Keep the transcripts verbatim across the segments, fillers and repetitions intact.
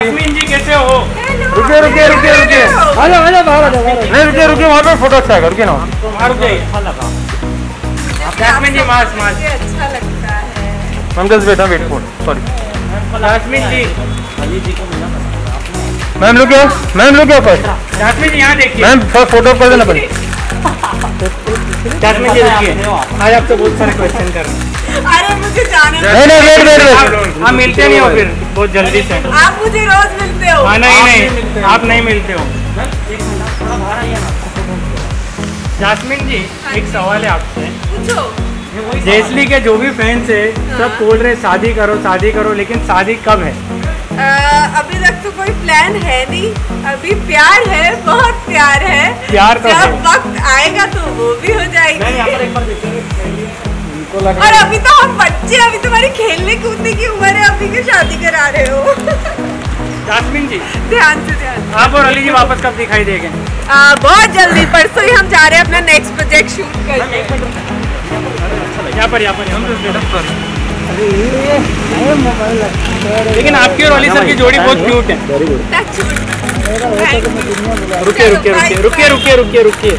Jasmine जी कैसे हो? रुकिए रुकिए रुकिए रुकिए आ जाओ आ जाओ बाहर आ जाओ। नहीं रुकिए रुकिए वहाँ पे फोटो अच्छा है रुकिए ना वहाँ रुक जाइए। जास्मीन जी मास मास अच्छा लगता है। Ma'am just wait wait phone sorry Jasmine ji ma'am रुकिए मैम रुकिए फर्स्ट जास्मीन जी यहाँ देखिए। मैम फर्स्ट फोटो कर देना पड़े। जास्मीन जी देखिए आज आपसे बहुत सारे क्वेश्चन कर रहे हैं। अरे मुझे जाने दो। नहीं नहीं वेट वेट वेट आप मिलते नहीं हो फिर बहुत जल्दी से। आप मुझे रोज मिलते हो। हाँ नहीं नहीं आप नहीं मिलते हो। जास्मीन जी एक सवाल है आपसे। पूछो। जेसली के जो भी फैंस है सब बोल रहे शादी करो शादी करो लेकिन शादी कब है? आ, अभी तक तो कोई प्लान है नहीं। अभी प्यार है बहुत प्यार है। प्यार तो जब है। वक्त आएगा तो वो भी हो जाएगी। और अभी तो हम बच्चे अभी तुम्हारी खेलने कूदने की उम्र है अभी क्यों शादी करा रहे हो? जास्मीन जी ध्यान से ध्यान से। आप और अली जी वापस कब दिखाई देंगे? आ, बहुत जल्दी परसों ही हम जा रहे हैं अपना नेक्स्ट प्रोजेक्ट शूट करने। यहाँ पर यहाँ पर लेकिन आपकी और अली सर की जोड़ी बहुत क्यूट है। रुकिए रुकिए रुकिए रुकिए रुकिए रुकिए रुकिए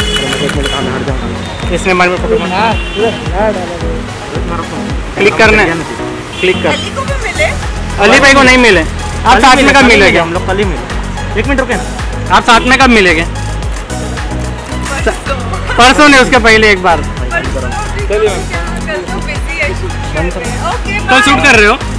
इसने मन में फोटो क्लिक करना है क्लिक कर। अली को भी मिले। अली भाई को नहीं मिले आप साथ में कब मिलेंगे? हम लोग कल ही मिले। एक मिनट रुके आप साथ में कब मिलेंगे? परसों नहीं उसके पहले एक बार। कल तो बिजी है शूट कर रहे हैं। ओके कल शूट कर रहे हो?